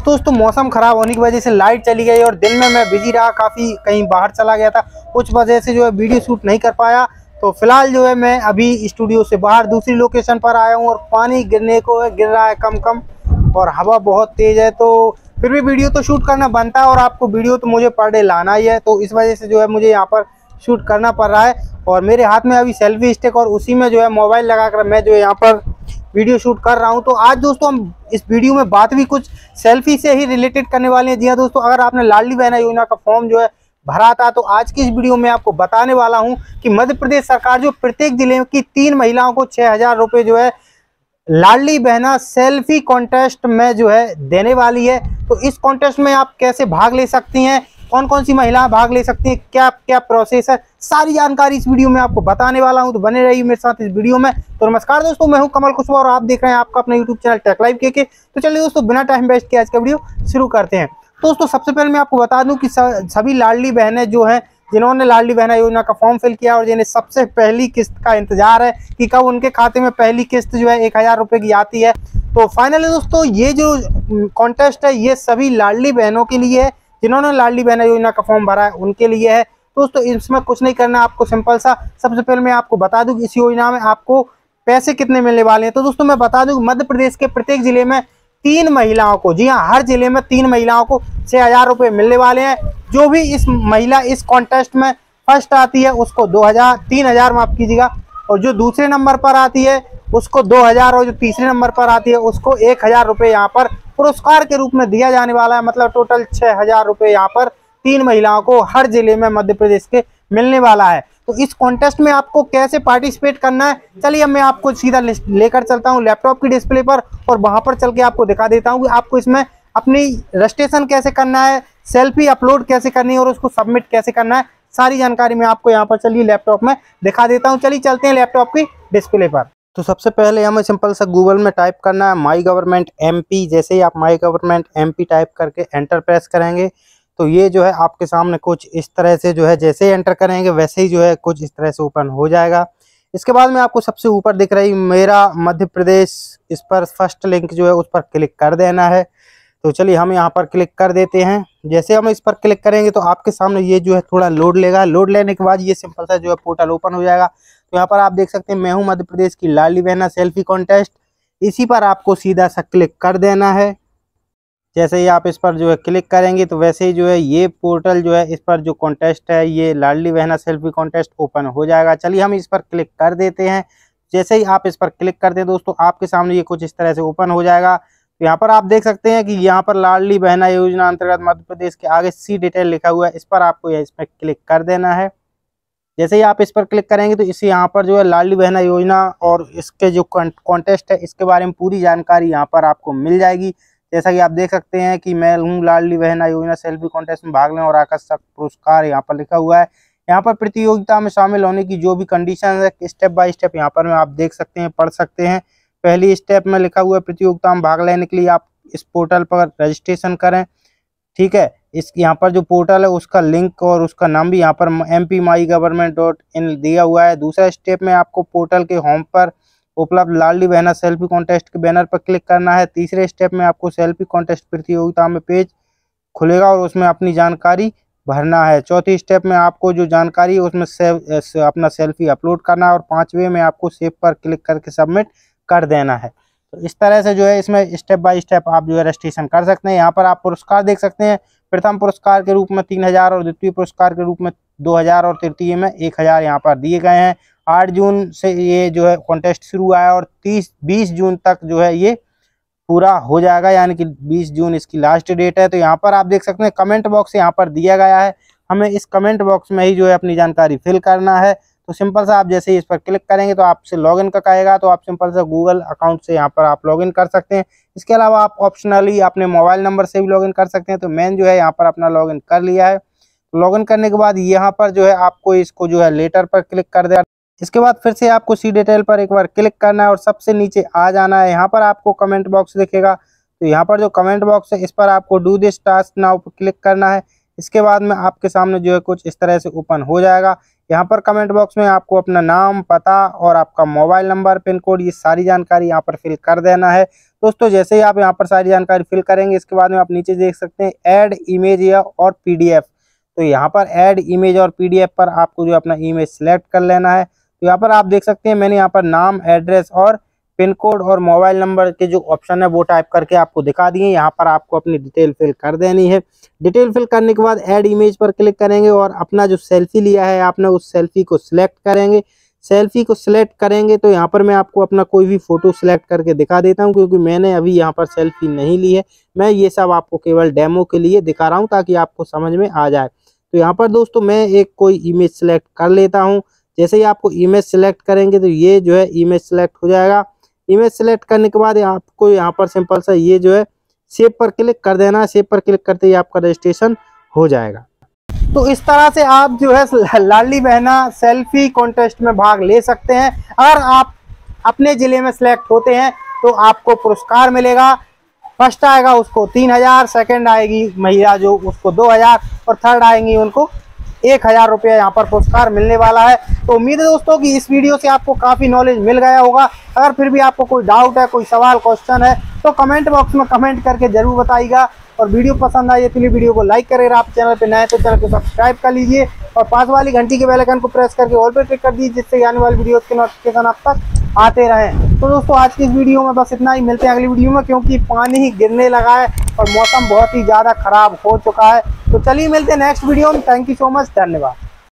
दोस्तों मौसम खराब होने की वजह से लाइट चली गई और दिन में मैं बिजी रहा, काफ़ी कहीं बाहर चला गया था, कुछ वजह से जो है वीडियो शूट नहीं कर पाया। तो फिलहाल जो है मैं अभी स्टूडियो से बाहर दूसरी लोकेशन पर आया हूँ और पानी गिर रहा है कम कम और हवा बहुत तेज़ है। तो फिर भी वीडियो तो शूट करना बनता है और आपको वीडियो तो मुझे पर डे लाना ही है, तो इस वजह से जो है मुझे यहाँ पर शूट करना पड़ रहा है। और मेरे हाथ में अभी सेल्फी स्टिक और उसी में जो है मोबाइल लगाकर मैं जो है यहाँ पर वीडियो शूट कर रहा हूं। तो आज दोस्तों हम इस वीडियो में बात भी कुछ सेल्फी से ही रिलेटेड करने वाले हैं। जी हाँ दोस्तों, अगर आपने लाडली बहना योजना का फॉर्म जो है भरा था तो आज की इस वीडियो में आपको बताने वाला हूं कि मध्य प्रदेश सरकार जो प्रत्येक जिले की 3 महिलाओं को 6,000 रुपये जो है लाडली बहना सेल्फी कॉन्टेस्ट में जो है देने वाली है। तो इस कॉन्टेस्ट में आप कैसे भाग ले सकती हैं, कौन कौन सी महिलाएं भाग ले सकती हैं, क्या क्या प्रोसेस है, सारी जानकारी इस वीडियो में आपको बताने वाला हूं। तो बने रहिए मेरे साथ इस वीडियो में। तो नमस्कार दोस्तों, मैं हूं कमल कुशवाहा और आप देख रहे हैं आपका अपना यूट्यूब चैनल टेक लाइव के। तो चलिए दोस्तों बिना टाइम वेस्ट किए आज का वीडियो शुरू करते हैं। दोस्तों सबसे पहले मैं आपको बता दूं कि सभी लाडली बहनें जो हैं जिन्होंने लाडली बहना योजना का फॉर्म फिल किया और जिन्हें सबसे पहली किस्त का इंतजार है कि कब उनके खाते में पहली किस्त जो है 1,000 रुपये की आती है। तो फाइनली दोस्तों ये जो कॉन्टेस्ट है ये सभी लाडली बहनों के लिए है जिन्होंने लाडली बहना योजना का फॉर्म भरा है उनके लिए है। दोस्तों इसमें कुछ नहीं करना, आपको सिंपल सा सबसे पहले मैं आपको बता दूं कि इस योजना में आपको पैसे कितने मिलने वाले हैं। तो दोस्तों मैं बता दूं मध्य प्रदेश के प्रत्येक जिले में 3 महिलाओं को, जी हाँ हर जिले में 3 महिलाओं को 6,000 रुपये मिलने वाले हैं। जो भी इस महिला इस कॉन्टेस्ट में फर्स्ट आती है उसको 3,000 माफ कीजिएगा, और जो दूसरे नंबर पर आती है उसको 2,000 और जो तीसरे नंबर पर आती है उसको 1,000 रुपये यहाँ पर पुरस्कार के रूप में दिया जाने वाला है। मतलब टोटल 6,000 रुपये यहाँ पर 3 महिलाओं को हर जिले में मध्य प्रदेश के मिलने वाला है। तो इस कॉन्टेस्ट में आपको कैसे पार्टिसिपेट करना है, चलिए अब मैं आपको सीधा लेकर चलता हूँ लैपटॉप की डिस्प्ले पर और वहां पर चल के आपको दिखा देता हूँ कि आपको इसमें अपनी रजिस्ट्रेशन कैसे करना है, सेल्फी अपलोड कैसे करनी है और उसको सबमिट कैसे करना है। सारी जानकारी मैं आपको यहाँ पर चलिए लैपटॉप में दिखा देता हूँ। चलिए चलते हैं लैपटॉप की डिस्प्ले पर। तो सबसे पहले हमें सिंपल सा गूगल में टाइप करना है माई गवर्नमेंट MP। जैसे ही आप माई गवर्नमेंट MP टाइप करके एंटर प्रेस करेंगे तो ये जो है आपके सामने कुछ इस तरह से जो है जैसे ही एंटर करेंगे वैसे ही जो है कुछ इस तरह से ओपन हो जाएगा। इसके बाद में आपको सबसे ऊपर दिख रही मेरा मध्य प्रदेश, इस पर फर्स्ट लिंक जो है उस पर क्लिक कर देना है। तो चलिए हम यहाँ पर क्लिक कर देते हैं। जैसे हम इस पर क्लिक करेंगे तो आपके सामने ये जो है थोड़ा लोड लेगा। लोड लेने के बाद ये सिंपल सा जो है पोर्टल ओपन हो जाएगा। तो यहाँ पर आप देख सकते हैं मैं हूँ मध्य प्रदेश की लाडली बहना सेल्फी कॉन्टेस्ट, इसी पर आपको सीधा सा क्लिक कर देना है। जैसे ही आप इस पर जो है क्लिक करेंगे तो वैसे ही जो है ये पोर्टल जो है इस पर जो कॉन्टेस्ट है ये लाडली बहना सेल्फी कॉन्टेस्ट ओपन हो जाएगा। चलिए हम इस पर क्लिक कर देते हैं। जैसे ही आप इस पर क्लिक करते हैं दोस्तों आपके सामने ये कुछ इस तरह से ओपन हो जाएगा। तो यहाँ पर आप देख सकते हैं कि यहाँ पर लाडली बहना योजना अंतर्गत मध्य प्रदेश के आगे सी डिटेल लिखा हुआ है, इस पर आपको इस पर क्लिक कर देना है। जैसे ही आप इस पर क्लिक करेंगे तो इस यहाँ पर जो है लाडली बहना योजना और इसके जो कॉन्टेस्ट है इसके बारे में पूरी जानकारी यहाँ पर आपको मिल जाएगी। जैसा कि आप देख सकते हैं कि मैं हूँ लाडली बहना योजना सेल्फी कॉन्टेस्ट में भाग लें और आकर्षक पुरस्कार यहाँ पर लिखा हुआ है। यहाँ पर प्रतियोगिता में शामिल होने की जो भी कंडीशन है स्टेप बाय स्टेप यहाँ पर आप देख सकते हैं, पढ़ सकते हैं। पहली स्टेप में लिखा हुआ है प्रतियोगिता में भाग लेने के लिए आप इस पोर्टल पर रजिस्ट्रेशन करें, ठीक है। इस यहाँ पर जो पोर्टल है उसका लिंक और उसका नाम भी यहाँ पर mp-mygovernment.in दिया हुआ है। दूसरा स्टेप में आपको पोर्टल के होम पर उपलब्ध लाडली बहना सेल्फी कॉन्टेस्ट के बैनर पर क्लिक करना है। तीसरे स्टेप में आपको सेल्फी कॉन्टेस्ट प्रतियोगिता में पेज खुलेगा और उसमें अपनी जानकारी भरना है। चौथी स्टेप में आपको जो जानकारी है उसमें अपना सेल्फी अपलोड करना है और 5वें में आपको सेव पर क्लिक करके सबमिट कर देना है। तो इस तरह से जो है इसमें स्टेप बाय स्टेप आप जो है रजिस्ट्रेशन कर सकते हैं। यहाँ पर आप पुरस्कार देख सकते हैं, प्रथम पुरस्कार के रूप में 3,000 और द्वितीय पुरस्कार के रूप में 2,000 और तृतीय में 1,000 यहाँ पर दिए गए हैं। 8 जून से ये जो है कॉन्टेस्ट शुरू हुआ है और 20 जून तक जो है ये पूरा हो जाएगा, यानी कि 20 जून इसकी लास्ट डेट है। तो यहाँ पर आप देख सकते हैं कमेंट बॉक्स यहाँ पर दिया गया है, हमें इस कमेंट बॉक्स में ही जो है अपनी जानकारी फिल करना है। तो सिंपल सा आप जैसे ही इस पर क्लिक करेंगे तो आपसे लॉगिन का कहेगा, तो आप सिंपल सा गूगल अकाउंट से यहाँ पर आप लॉगिन कर सकते हैं। इसके अलावा आप ऑप्शनली अपने मोबाइल नंबर से भी लॉगिन कर सकते हैं। तो मैंने जो है यहाँ पर अपना लॉगिन कर लिया है। लॉगिन करने के बाद यहाँ पर जो है आपको इसको जो है लेटर पर क्लिक कर देना। इसके बाद फिर से आपको सी डिटेल पर एक बार क्लिक करना है और सबसे नीचे आ जाना है। यहाँ पर आपको कमेंट बॉक्स दिखेगा, तो यहाँ पर जो कमेंट बॉक्स है इस पर आपको डू दिस टास्क नाउ पर क्लिक करना है। इसके बाद में आपके सामने जो है कुछ इस तरह से ओपन हो जाएगा। यहाँ पर कमेंट बॉक्स में आपको अपना नाम, पता और आपका मोबाइल नंबर, पिन कोड, ये सारी जानकारी यहाँ पर फिल कर देना है। दोस्तों जैसे ही आप यहाँ पर सारी जानकारी फिल करेंगे, इसके बाद में आप नीचे देख सकते हैं ऐड इमेज या और PDF। तो यहाँ पर ऐड इमेज और PDF पर आपको जो अपना इमेज सेलेक्ट कर लेना है। तो यहाँ पर आप देख सकते हैं मैंने यहाँ पर नाम, एड्रेस और पिन कोड और मोबाइल नंबर के जो ऑप्शन है वो टाइप करके आपको दिखा दिए। यहाँ पर आपको अपनी डिटेल फिल कर देनी है। डिटेल फिल करने के बाद ऐड इमेज पर क्लिक करेंगे और अपना जो सेल्फी लिया है आपने उस सेल्फी को सिलेक्ट करेंगे। सेल्फी को सिलेक्ट करेंगे तो यहाँ पर मैं आपको अपना कोई भी फोटो सिलेक्ट करके दिखा देता हूँ, क्योंकि मैंने अभी यहाँ पर सेल्फी नहीं ली है। मैं ये सब आपको केवल डेमो के लिए दिखा रहा हूँ ताकि आपको समझ में आ जाए। तो यहाँ पर दोस्तों मैं एक कोई इमेज सिलेक्ट कर लेता हूँ। जैसे ही आपको इमेज सिलेक्ट करेंगे तो ये जो है इमेज सिलेक्ट हो जाएगा। इमेज सेलेक्ट करने के बाद आपको यहाँ पर सिंपल सा ये जो है सेव पर क्लिक कर देना है। सेव पर क्लिक करते ही आपका रजिस्ट्रेशन हो जाएगा। तो इस तरह से आप जो है लाडली बहना सेल्फी कॉन्टेस्ट में भाग ले सकते हैं। अगर आप अपने जिले में सिलेक्ट होते हैं तो आपको पुरस्कार मिलेगा। फर्स्ट आएगा उसको 3000, सेकंड आएगी महिला जो उसको 2000 और थर्ड आएंगी उनको 1000 रुपया यहाँ पर पुरस्कार मिलने वाला है। तो उम्मीद है दोस्तों कि इस वीडियो से आपको काफ़ी नॉलेज मिल गया होगा। अगर फिर भी आपको कोई डाउट है, कोई सवाल, क्वेश्चन है तो कमेंट बॉक्स में कमेंट करके जरूर बताइएगा। और वीडियो पसंद आई तो वीडियो को लाइक करें। आप चैनल पे नए तो चैनल को सब्सक्राइब कर लीजिए और पास वाली घंटी के बेल आइकन को प्रेस करके ऑल पे क्लिक कर दीजिए, जिससे आने वाली वीडियो के नोटिफिकेशन आप तक आते रहें। तो दोस्तों आज की इस वीडियो में बस इतना ही। मिलते हैं अगली वीडियो में, क्योंकि पानी ही गिरने लगा है और मौसम बहुत ही ज़्यादा खराब हो चुका है। तो चलिए मिलते हैं नेक्स्ट वीडियो में। थैंक यू सो मच, धन्यवाद।